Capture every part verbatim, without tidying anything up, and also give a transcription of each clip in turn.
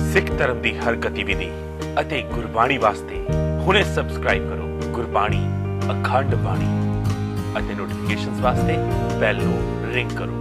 सिख धर्म की हर गतिविधि ਅਤੇ ਗੁਰਬਾਣੀ ਵਾਸਤੇ ਹੁਣੇ ਸਬਸਕ੍ਰਾਈਬ ਕਰੋ ਗੁਰਬਾਣੀ ਅਖੰਡ ਬਾਣੀ ਅਤੇ ਨੋਟੀਫਿਕੇਸ਼ਨਸ ਵਾਸਤੇ ਬੈਲ ਨੂੰ ਰਿੰਗ ਕਰੋ।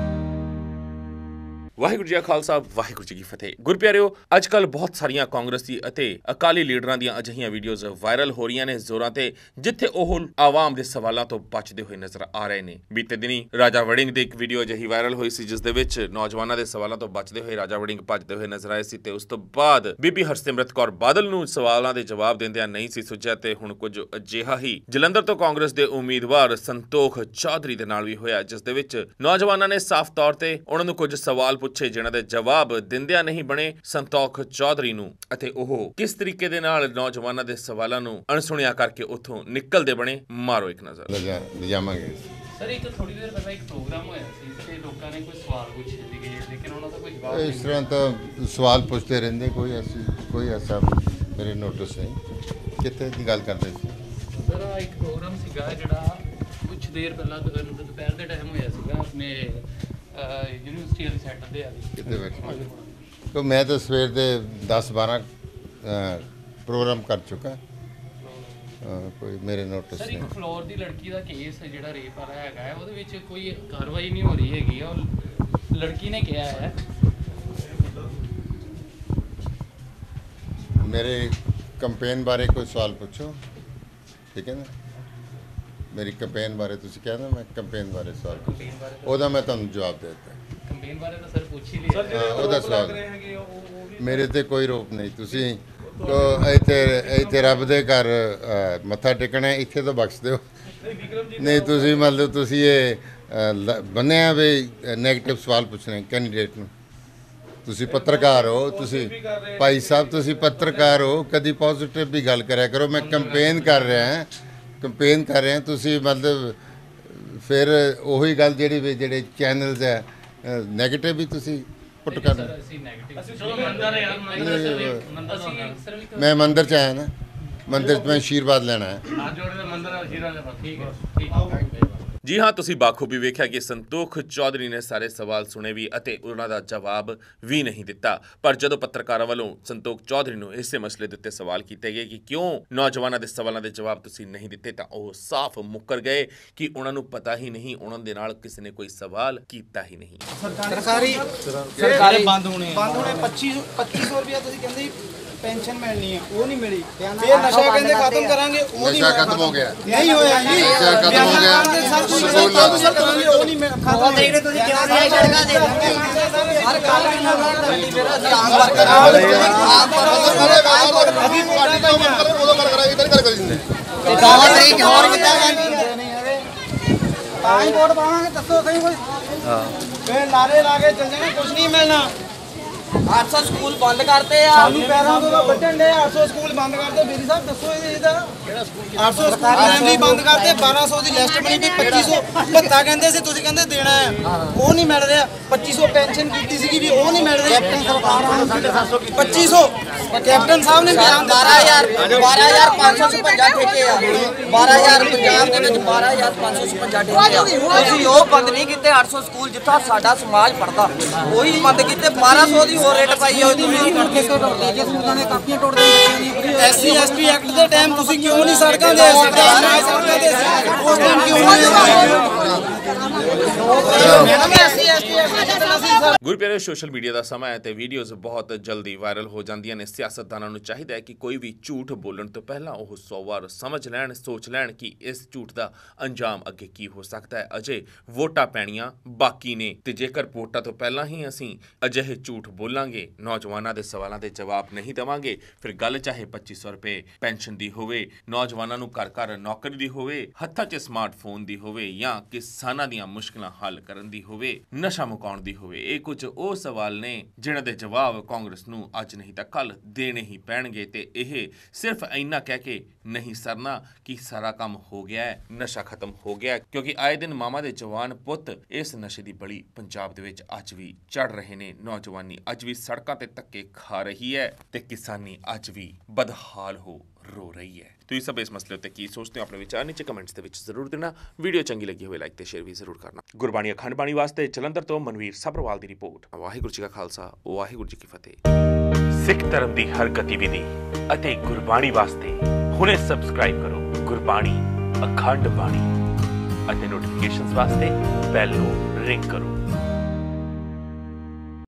ਵਾਹਿਗੁਰੂ ਜੀ ਕਾ ਖਾਲਸਾ ਵਾਹਿਗੁਰੂ ਜੀ ਕੀ ਫਤਿਹ। ਗੁਰਪਿਆਰਿਓ, ਅੱਜ ਕੱਲ੍ਹ ਬਹੁਤ ਸਾਰੀਆਂ ਕਾਂਗਰਸੀ ਅਤੇ ਅਕਾਲੀ ਲੀਡਰਾਂ ਦੀਆਂ ਅਜਿਹੀਆਂ ਵੀਡੀਓਜ਼ ਵਾਇਰਲ ਹੋ ਰਹੀਆਂ ਨੇ ਜ਼ੋਰਾਂ ਤੇ, ਜਿੱਥੇ ਉਹ ਆਵਾਮ ਦੇ ਸਵਾਲਾਂ ਤੋਂ ਬਚਦੇ ਹੋਏ ਨਜ਼ਰ ਆ ਰਹੇ ਨੇ। ਬੀਤੇ ਦਿਨੀ ਰਾਜਾ ਵੜਿੰਗ ਦੀ ਇੱਕ ਵੀਡੀਓ ਅਜਿਹੀ ਵਾਇਰਲ ਹੋਈ ਸੀ, ਜਿਸ ਦੇ ਵਿੱਚ ਨੌਜਵਾਨਾਂ ਦੇ ਸਵਾਲਾਂ ਤੋਂ ਬਚਦੇ ਹੋਏ ਰਾਜਾ ਵੜਿੰਗ ਭੱਜਦੇ ਹੋਏ ਨਜ਼ਰ ਆਏ ਸੀ ਤੇ ਉਸ ਤੋਂ ਬਾਅਦ ਬੀਬੀ ਹਰਸਿਮਰਤ ਕੌਰ ਬਾਦਲ ਨੂੰ ਸਵਾਲਾਂ ਦੇ ਜਵਾਬ ਦਿੰਦਿਆਂ ਨਹੀਂ ਸੀ ਸੁਝਿਆ ਤੇ ਹੁਣ ਕੁਝ ਅਜਿਹਾ ਹੀ ਜਲੰਧਰ ਤੋਂ ਕਾਂਗਰਸ ਦੇ ਉਮੀਦਵਾਰ ਸੰਤੋਖ ਚੌਧਰੀ ਦੇ ਨਾਲ ਵੀ ਹੋਇਆ, ਜਿਸ ਦੇ ਵਿੱਚ ਨੌਜਵਾਨਾਂ ਨੇ ਸਾਫ਼ ਤੌਰ ਤੇ ਉਹਨਾਂ ਨੂੰ ਕੁਝ ਸਵਾਲ ਪੁੱਛੇ ਜਿਨ੍ਹਾਂ ਦੇ ਜਵਾਬ ਦਿੰਦਿਆਂ ਨਹੀਂ ਬਣੇ ਸੰਤੋਖ ਚੌਧਰੀ ਨੂੰ, ਅਤੇ ਉਹ ਕਿਸ ਤਰੀਕੇ ਦੇ ਨਾਲ ਨੌਜਵਾਨਾਂ ਦੇ ਸਵਾਲਾਂ ਨੂੰ ਅਣਸੁਣਿਆ ਕਰਕੇ ਉੱਥੋਂ ਨਿਕਲਦੇ ਬਣੇ। ਮਾਰੋ ਇੱਕ ਨਜ਼ਰ। ਲਿਜਾਵਾਂਗੇ ਸਰ, ਇੱਕ ਥੋੜੀ ਦੇਰ ਪਹਿਲਾਂ ਇੱਕ ਪ੍ਰੋਗਰਾਮ ਹੋਇਆ ਸੀ ਤੇ ਲੋਕਾਂ ਨੇ ਕੋਈ ਸਵਾਲ ਪੁੱਛੇ ਸੀਗੇ, ਲੇਕਿਨ ਉਹਨਾਂ ਦਾ ਕੋਈ ਜਵਾਬ ਨਹੀਂ। ਇਸ ਤਰ੍ਹਾਂ ਤਾਂ ਸਵਾਲ ਪੁੱਛਦੇ ਰਹਿੰਦੇ, ਕੋਈ ਐਸੀ ਕੋਈ ਐਸਾ ਮੇਰੇ ਨੋਟਿਸ ਨਹੀਂ। ਕਿੱਥੇ ਦੀ ਗੱਲ ਕਰਦੇ ਸੀ ਸਰ? ਇੱਕ ਪ੍ਰੋਗਰਾਮ ਸੀਗਾ ਜਿਹੜਾ ਕੁਝ ਦੇਰ ਪਹਿਲਾਂ ਦੁਪਹਿਰ ਦੇ ਟਾਈਮ ਹੋਇਆ ਸੀਗਾ ਆਪਣੇ ਯੂਨੀਵਰਸਿਟੀ ਵਾਲੀ ਸੈਂਟਰ ਦੇ ਆਲੀ ਕਿਤੇ ਬੈਠੇ ਤਾਂ ਮੈਂ ਤਾਂ ਸਵੇਰ ਦੇ ਦਸ ਬਾਰਾਂ ਪ੍ਰੋਗਰਾਮ ਕਰ ਚੁੱਕਾ, ਕੋਈ ਮੇਰੇ ਨੋਟਿਸ ਸਰ। ਨਹੀਂ। ਇੱਕ ਫਲੋਰ ਦੀ ਲੜਕੀ ਦਾ ਕੇਸ ਜਿਹੜਾ ਰੇਪ ਵਾਲਾ ਹੈਗਾ ਹੈ, ਉਹਦੇ ਵਿੱਚ ਕੋਈ ਕਾਰਵਾਈ ਨਹੀਂ ਹੋ ਰਹੀ ਹੈਗੀ। ਉਹ ਲੜਕੀ ਨੇ ਕਿਹਾ ਹੈ ਮੇਰੇ ਕੰਪੇਨ ਬਾਰੇ ਕੋਈ ਸਵਾਲ ਪੁੱਛੋ, ਠੀਕ ਹੈ ਨਾ? ਮੇਰੀ ਕੰਪੇਨ ਬਾਰੇ ਤੁਸੀਂ ਕਹਿੰਦੇ, ਮੈਂ ਕੰਪੇਨ ਬਾਰੇ ਸਵਾਲ ਪੁੱਛੋ, ਉਹਦਾ ਮੈਂ ਤੁਹਾਨੂੰ ਜਵਾਬ ਦੇ ਦਿੱਤਾ। ਕੰਪੇਨ ਬਾਰੇ ਤਾਂ ਸਰ ਪੁੱਛ ਹੀ ਲਿਆ, ਉਹਦਾ ਸਵਾਲ ਮੇਰੇ ਤੇ ਕੋਈ ਰੋਪ ਨਹੀਂ। ਤੁਸੀਂ ਇੱਥੇ ਇੱਥੇ ਰੱਬ ਦੇ ਘਰ ਮੱਥਾ ਟੇਕਣਾ, ਇੱਥੇ ਤੋਂ ਬਖਸ਼ ਦਿਓ। ਨਹੀਂ ਤੁਸੀਂ ਮਤਲਬ ਤੁਸੀਂ ਇਹ ਬੰਨਿਆ ਵੀ ਨੈਗੇਟਿਵ ਸਵਾਲ ਪੁੱਛਣੇ ਕੈਂਡੀਡੇਟ ਨੂੰ। ਤੁਸੀਂ ਪੱਤਰਕਾਰ ਹੋ, ਤੁਸੀਂ ਭਾਈ ਸਾਹਿਬ ਤੁਸੀਂ ਪੱਤਰਕਾਰ ਹੋ, ਕਦੀ ਪੋਜ਼ਿਟਿਵ ਵੀ ਗੱਲ ਕਰਿਆ ਕਰੋ। ਮੈਂ ਕੰਪੇਨ ਕਰ ਰਿਹਾ ਹਾਂ ਕੰਪੇਨ ਕਰ ਰਹੇ ਤੁਸੀਂ ਮਤਲਬ ਫਿਰ ਉਹੀ ਗੱਲ ਜਿਹੜੀ ਵੀ ਜਿਹੜੇ ਚੈਨਲਸ ਹੈ ਨੈਗੇਟਿਵ ਵੀ ਤੁਸੀਂ ਪੁੱਟ ਕਰ ਰਹੇ। ਮੈਂ ਮੰਦਿਰ 'ਚ ਆਇਆ ਨਾ, ਮੰਦਿਰ 'ਚ ਮੈਂ ਆਸ਼ੀਰਵਾਦ ਲੈਣਾ ਹੈ। ਜੀ ਹਾਂ, ਤੁਸੀਂ ਬਾਖੂਬੀ ਵੇਖਿਆ ਕਿ ਸੰਤੋਖ ਚੌਧਰੀ ਨੇ ਸਾਰੇ ਸਵਾਲ ਸੁਣੇ ਵੀ ਅਤੇ ਉਹਨਾਂ ਦਾ ਜਵਾਬ ਵੀ ਨਹੀਂ ਦਿੱਤਾ। ਪਰ ਜਦੋਂ ਪੱਤਰਕਾਰਾਂ ਵੱਲੋਂ ਸੰਤੋਖ ਚੌਧਰੀ ਨੂੰ ਇਸੇ ਮਸਲੇ ਦੇ ਉੱਤੇ ਸਵਾਲ ਕੀਤੇ ਗਏ ਕਿ ਕਿਉਂ ਨੌਜਵਾਨਾਂ ਦੇ ਸਵਾਲਾਂ ਦੇ ਜਵਾਬ ਤੁਸੀਂ ਨਹੀਂ ਦਿੱਤੇ, ਤਾਂ ਉਹ ਸਾਫ਼ ਮੁੱਕਰ ਗਏ ਕਿ ਉਹਨਾਂ ਨੂੰ ਪਤਾ ਹੀ ਨਹੀਂ, ਉਹਨਾਂ ਦੇ ਨਾਲ ਕਿਸੇ ਨੇ ਕੋਈ ਸਵਾਲ ਕੀਤਾ ਹੀ ਨਹੀਂ। ਸਰਕਾਰੀ ਸਰਕਾਰੀ ਬੰਦ ਹੋਣੇ ਬੰਦ ਹੋਣੇ ਪੱਚੀ ਪੱਚੀ ਸੌ ਰੁਪਇਆ ਤੁਸੀਂ ਕਹਿੰਦੇ ਪੈਨਸ਼ਨ ਮਿਲਣੀ ਹੈ, ਉਹ ਨਹੀਂ ਮਿਲੀ। ਫਿਰ ਨਸ਼ਾ ਕਹਿੰਦੇ ਖਤਮ ਕਰਾਂਗੇ, ਉਹ ਨਹੀਂ ਨਸ਼ਾ ਖਤਮ ਹੋ ਗਿਆ। ਨਹੀਂ ਹੋਇਆ ਜੀ, ਨਸ਼ਾ ਖਤਮ ਹੋ ਗਿਆ। ਉਹ ਨਹੀਂ ਖਤਮ। ਜਿਹੜੇ ਤੁਸੀਂ ਕਿਉਂ ਨਹੀਂ ਸੜਕਾਂ ਦੇ ਹਰ ਕੱਲ ਵੀ ਨਾ ਮੇਰਾ ਧਿਆਨ ਵਰਕਰ ਆਪ ਅਸੀਂ ਪਾਰਟੀ ਤੋਂ ਬੰਦ ਕਰੋ, ਉਦੋਂ ਗੱਲ ਕਰਾਂਗੇ, ਇਦਾਂ ਗੱਲ ਕਰੀ ਦਿੰਦੇ ਤੇ ਦਾਵਾ ਤਰੀਕ ਹੋਰ ਕਿੱਦਾਂ ਨਹੀਂ ਹੈਗੇ ਤਾਂ ਹੀ ਵੋਟ ਪਾਵਾਂਗੇ। ਦੱਸੋ ਸਹੀ ਕੋਈ ਹਾਂ ਫੇਰ ਨਾਰੇ ਲਾ ਕੇ ਚੱਲ ਜਾਣਾ, ਕੁਝ ਨਹੀਂ ਮਿਲਣਾ। ਅੱਠ ਸੌ ਸਕੂਲ ਬੰਦ ਕਰਤੇ ਆ, ਸਾਨੂੰ ਪੈਰਾਂ ਤੋਂ ਵੱਢਣ ਦੇ। ਅੱਠ ਸੌ ਸਕੂਲ ਬੰਦ ਕਰਤੇ। ਬੀਰੀ ਸਾਹਿਬ ਦੱਸੋ ਇਹਦਾ ਕਿਹੜਾ ਸਕੂਲ? ਅੱਠ ਸੌ ਸਕੂਲ ਵੀ ਬੰਦ ਕਰਤੇ। ਬਾਰਾਂ ਸੌ ਦੀ ਲਿਸਟ ਬਣੀ ਵੀ ਪੱਚੀ ਸੌ ਭੱਤਾ ਕਹਿੰਦੇ ਸੀ, ਤੁਸੀਂ ਕਹਿੰਦੇ ਦੇਣਾ ਹੈ, ਉਹ ਨਹੀਂ ਮਿਲ ਰਿਹਾ। ਪੱਚੀ ਸੌ ਪੈਨਸ਼ਨ ਕੀਤੀ ਸੀਗੀ ਵੀ ਉਹ ਨਹੀਂ ਮਿਲ ਰਹੀ। ਪੱਚੀ ਸੌ ਕੈਪਟਨ ਸਾਹਿਬ ਨੇ ਬਿਆਨ ਬਾਰਾਂ ਹਜ਼ਾਰ ਬਾਰਾਂ ਹਜ਼ਾਰ ਪੰਜ ਸੌ ਛਪੰਜਾ ਠੇਕੇ ਆ। ਬਾਰਾਂ ਹਜ਼ਾਰ ਪੰਜਾਬ ਦੇ ਵਿੱਚ ਬਾਰਾਂ ਹਜ਼ਾਰ ਪੰਜ ਸੌ ਛਪੰਜਾ ਠੇਕੇ ਆ। ਤੁਸੀਂ ਉਹ ਬੰਦ ਨਹੀਂ ਕੀਤੇ। ਅੱਠ ਸੌ ਸਕੂਲ ਜਿੱਥਾ ਸਾਡਾ ਸਮਾਜ ਪੜਦਾ ਉਹੀ ਬੰਦ ਕੀਤੇ। ਬਾਰਾਂ ਸੌ ਦੀ ਹੋਰ ਰੇਟ ਪਾਈ ਉਹਦੀ ਨਹੀਂ ਕਰਦੇ। ਜੇ ਸਕੂਲਾਂ ਨੇ ਕਾਪੀਆਂ ਤੋੜਦੇ ਐਸਸੀ ਐਸਟੀ ਐਕਟ ਦੇ ਟਾਈਮ ਤੁਸੀਂ ਕਿਉਂ ਨਹੀਂ ਸੜਕਾਂ ਦੇ ਸੜਕਾਂ ਦੇ ਉਸ ਟਾਈਮ ਕਿਉਂ ਗੁਰਪਿਆਰਿਓ, ਸੋਸ਼ਲ ਮੀਡੀਆ ਦਾ ਸਮਾਂ ਹੈ ਤੇ ਵੀਡੀਓਜ਼ ਬਹੁਤ ਜਲਦੀ ਵਾਇਰਲ ਹੋ ਜਾਂਦੀਆਂ ਨੇ। ਸਿਆਸਤਦਾਨਾਂ ਨੂੰ ਚਾਹੀਦਾ ਹੈ ਕਿ ਕੋਈ ਵੀ ਝੂਠ ਬੋਲਣ ਤੋਂ ਪਹਿਲਾਂ ਉਹ ਸੌ ਵਾਰ ਸਮਝ ਲੈਣ, ਸੋਚ ਲੈਣ ਕਿ ਇਸ ਝੂਠ ਦਾ ਅੰਜਾਮ ਅੱਗੇ ਕੀ ਹੋ ਸਕਦਾ ਹੈ। ਅਜੇ ਵੋਟਾਂ ਪੈਣੀਆਂ ਬਾਕੀ ਨੇ ਤੇ ਜੇਕਰ ਵੋਟਾਂ ਤੋਂ ਪਹਿਲਾਂ ਹੀ ਅਸੀਂ ਅਜਿਹੇ ਝੂਠ ਬੋਲਾਂਗੇ, ਨੌਜਵਾਨਾਂ ਦੇ ਸਵਾਲਾਂ ਦੇ ਜਵਾਬ ਨਹੀਂ ਦੇਵਾਂਗੇ, ਫਿਰ ਗੱਲ ਚਾਹੇ ਪੱਚੀ ਸੌ ਰੁਪਏ ਪੈਨਸ਼ਨ ਦੀ ਹੋਵੇ, ਨੌਜਵਾਨਾਂ ਨੂੰ ਘਰ ਘਰ ਨੌਕਰੀ ਦੀ ਹੋਵੇ, ਹੱਥਾਂ 'ਚ ਸਮਾਰਟਫੋਨ ਦੀ ਹੋਵੇ, ਜਾਂ ਕਿਸਾਨਾਂ ਦੀਆਂ ਮੁਸ਼ਕਲਾਂ ਹੱਲ ਕਰਨ ਦੀ ਹੋਵੇ, ਨਸ਼ਾ ਮੁਕਾਉਣ ਦੀ ਹੋਵੇ। ਇਹ ਕੁਝ ਉਹ ਸਵਾਲ ਨੇ ਜਿਨ੍ਹਾਂ ਦੇ ਜਵਾਬ ਕਾਂਗਰਸ ਨੂੰ ਅੱਜ ਨਹੀਂ ਤਾਂ ਕੱਲ ਦੇਣੇ ਹੀ ਪੈਣਗੇ। ਤੇ ਇਹ ਸਿਰਫ ਇੰਨਾ ਕਹਿ ਕੇ ਨਹੀਂ ਸਰਨਾ ਕਿ ਸਾਰਾ ਕੰਮ ਹੋ ਗਿਆ ਹੈ, ਨਸ਼ਾ ਖਤਮ ਹੋ ਗਿਆ, ਕਿਉਂਕਿ ਆਏ ਦਿਨ ਮਾਮਾ ਦੇ ਜਵਾਨ ਪੁੱਤ ਇਸ ਨਸ਼ੇ ਦੀ ਬਲੀ ਪੰਜਾਬ ਦੇ ਵਿੱਚ ਅੱਜ ਵੀ ਚੜ ਰਹੇ ਨੇ। ਨੌਜਵਾਨੀ ਅੱਜ ਵੀ ਸੜਕਾਂ ਤੇ ਧੱਕੇ ਖਾ ਰਹੀ ਹੈ ਤੇ ਕਿਸਾਨੀ ਅੱਜ ਵੀ ਬਦਹਾਲ ਹੋ ਰੋ ਰਹੀ ਹੈ। ਤੁਸੀਂ ਸਭ ਇਸ ਮਸਲੇ ਉੱਤੇ ਕੀ ਸੋਚਦੇ ਹੋ? ਆਪਣੇ ਵਿਚਾਰ ਨੀਚੇ ਕਮੈਂਟਸ ਦੇ ਵਿੱਚ ਜ਼ਰੂਰ ਦੇਣਾ। ਵੀਡੀਓ ਚੰਗੀ ਲੱਗੀ ਹੋਵੇ ਲਾਈਕ ਤੇ ਸ਼ੇਅਰ ਵੀ ਜ਼ਰੂਰ ਕਰਨਾ। ਗੁਰਬਾਣੀ ਅਖੰਡ ਬਾਣੀ ਵਾਸਤੇ ਜਲੰਧਰ ਤੋਂ ਮਨਵੀਰ ਸਭਰਵਾਲ ਦੀ ਰਿਪੋਰਟ। ਵਾਹਿਗੁਰੂ ਜੀ ਕਾ ਖਾਲਸਾ, ਵਾਹਿਗੁਰੂ ਜੀ ਕੀ ਫਤਿਹ। ਸਿੱਖ ਧਰਮ ਦੀ ਹਰ ਗਤੀਵਿਧੀ ਅਤੇ ਗੁਰਬਾਣੀ ਵਾਸਤੇ ਹੁਣੇ ਸਬਸਕ੍ਰਾਈਬ ਕਰੋ ਗੁਰਬਾਣੀ ਅਖੰਡ ਬਾਣੀ ਅਤੇ ਨੋਟੀਫਿਕੇਸ਼ਨਸ ਵਾਸਤੇ ਬੈਲ ਨੂੰ ਰਿੰਗ ਕਰੋ।